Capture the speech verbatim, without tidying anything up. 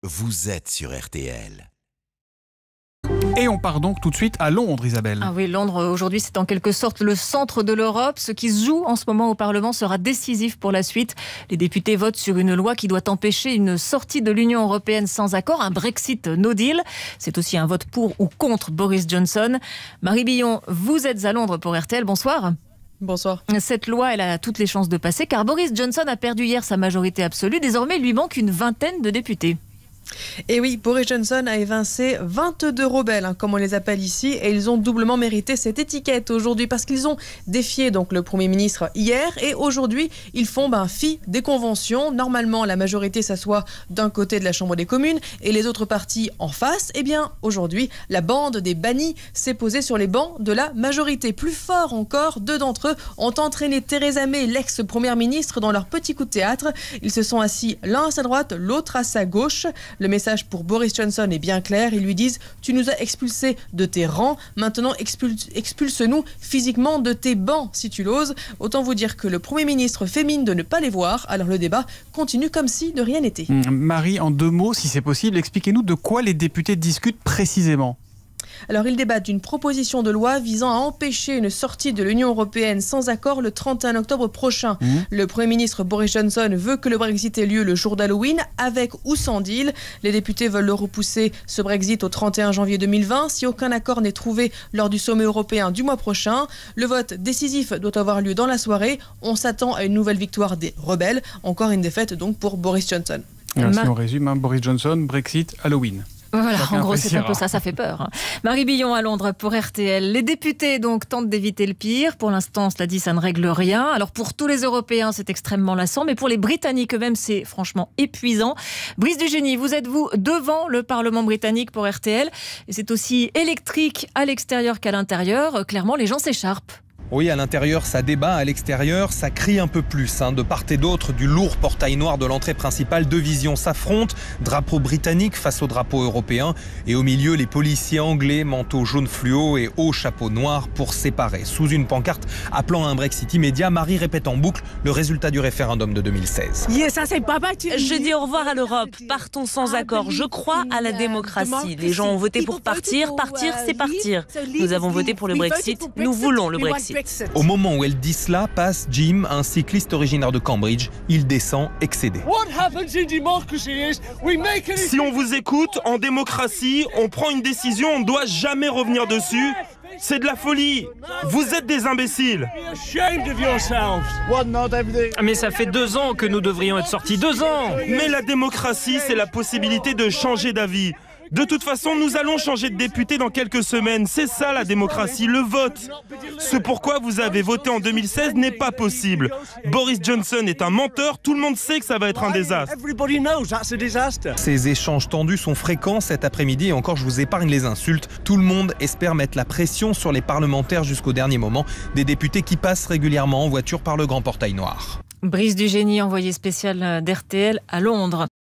vous êtes sur R T L. Et on part donc tout de suite à Londres, Isabelle. Ah oui, Londres, aujourd'hui, c'est en quelque sorte le centre de l'Europe. Ce qui se joue en ce moment au Parlement sera décisif pour la suite. Les députés votent sur une loi qui doit empêcher une sortie de l'Union européenne sans accord, un Brexit no deal. C'est aussi un vote pour ou contre Boris Johnson. Marie Billon, vous êtes à Londres pour R T L. Bonsoir. Bonsoir. Cette loi, elle a toutes les chances de passer, car Boris Johnson a perdu hier sa majorité absolue. Désormais, il lui manque une vingtaine de députés. Et oui, Boris Johnson a évincé vingt-deux rebelles, hein, comme on les appelle ici, et ils ont doublement mérité cette étiquette aujourd'hui parce qu'ils ont défié donc le Premier ministre hier, et aujourd'hui ils font ben, fi des conventions. Normalement, la majorité s'assoit d'un côté de la Chambre des communes et les autres partis en face. Eh bien, aujourd'hui, la bande des bannis s'est posée sur les bancs de la majorité. Plus fort encore, deux d'entre eux ont entraîné Theresa May, l'ex-première ministre, dans leur petit coup de théâtre. Ils se sont assis l'un à sa droite, l'autre à sa gauche. Le message pour Boris Johnson est bien clair. Ils lui disent « Tu nous as expulsés de tes rangs, maintenant expulse, expulse-nous physiquement de tes bancs si tu l'oses ». Autant vous dire que le Premier ministre fait mine de ne pas les voir. Alors le débat continue comme si de rien n'était. Marie, en deux mots, si c'est possible, expliquez-nous de quoi les députés discutent précisément. Alors, ils débattent d'une proposition de loi visant à empêcher une sortie de l'Union européenne sans accord le trente et un octobre prochain. Mmh. Le Premier ministre Boris Johnson veut que le Brexit ait lieu le jour d'Halloween, avec ou sans deal. Les députés veulent le repousser, ce Brexit, au trente et un janvier deux mille vingt, si aucun accord n'est trouvé lors du sommet européen du mois prochain. Le vote décisif doit avoir lieu dans la soirée. On s'attend à une nouvelle victoire des rebelles. Encore une défaite donc pour Boris Johnson. Alors, si on résume, hein, Boris Johnson, Brexit, Halloween. Voilà, en gros, c'est un peu ça, ça fait peur. Marie Billon à Londres pour R T L. Les députés donc tentent d'éviter le pire. Pour l'instant, cela dit, ça ne règle rien. Alors pour tous les Européens, c'est extrêmement lassant, mais pour les Britanniques eux-mêmes, c'est franchement épuisant. Brice Dugénie, vous êtes vous devant le Parlement britannique pour R T L. Et c'est aussi électrique à l'extérieur qu'à l'intérieur. Clairement, les gens s'écharpent. Oui, à l'intérieur, ça débat. À l'extérieur, ça crie un peu plus. Hein. De part et d'autre du lourd portail noir de l'entrée principale, deux visions s'affrontent. Drapeau britannique face au drapeau européen. Et au milieu, les policiers anglais, manteau jaune fluo et haut chapeau noir pour séparer. Sous une pancarte appelant à un Brexit immédiat, Marie répète en boucle le résultat du référendum de deux mille seize. Je dis au revoir à l'Europe. Partons sans accord. Je crois à la démocratie. Les gens ont voté pour partir. Partir, c'est partir. Nous avons voté pour le Brexit. Nous voulons le Brexit. Au moment où elle dit cela, passe Jim, un cycliste originaire de Cambridge. Il descend excédé. Si on vous écoute, en démocratie, on prend une décision, on ne doit jamais revenir dessus. C'est de la folie. Vous êtes des imbéciles. Mais ça fait deux ans que nous devrions être sortis. Deux ans. Mais la démocratie, c'est la possibilité de changer d'avis. De toute façon, nous allons changer de député dans quelques semaines. C'est ça la démocratie, le vote. Ce pourquoi vous avez voté en deux mille seize n'est pas possible. Boris Johnson est un menteur, tout le monde sait que ça va être un désastre. Ces échanges tendus sont fréquents cet après-midi et encore je vous épargne les insultes. Tout le monde espère mettre la pression sur les parlementaires jusqu'au dernier moment. Des députés qui passent régulièrement en voiture par le grand portail noir. Brice Dugénie, envoyé spécial d'R T L à Londres.